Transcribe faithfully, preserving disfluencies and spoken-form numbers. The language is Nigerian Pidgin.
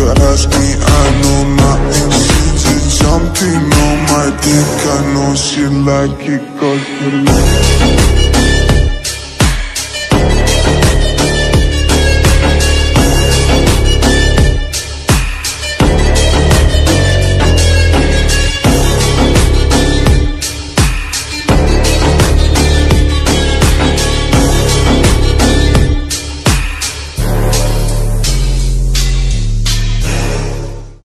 you ask me, I know nothing. She's jumping on my dick, I know she like it 'cause you